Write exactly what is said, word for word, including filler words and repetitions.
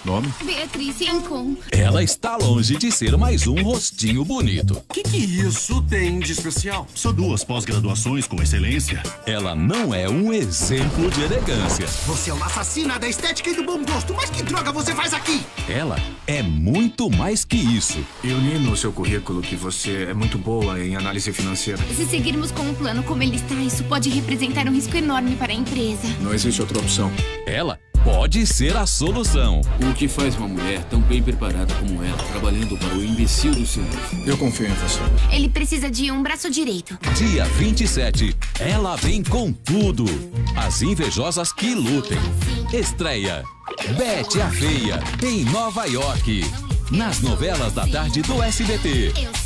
Nome? Beatriz Rincon. Ela está longe de ser mais um rostinho bonito. O que, que isso tem de especial? São duas pós-graduações com excelência. Ela não é um exemplo de elegância. Você é uma assassina da estética e do bom gosto, mas que droga você faz aqui? Ela é muito mais que isso. Eu li no seu currículo que você é muito boa em análise financeira. Se seguirmos com o plano como ele está, isso pode representar um risco enorme para a empresa. Não existe outra opção. Ela pode ser a solução. O que faz uma mulher tão bem preparada como ela, trabalhando para o imbecil do seu livro? Eu confio em você. Ele precisa de um braço direito. Dia vinte e sete, ela vem com tudo. As invejosas que lutem. Estreia Betty a Feia, em Nova York. Nas novelas da tarde do S B T.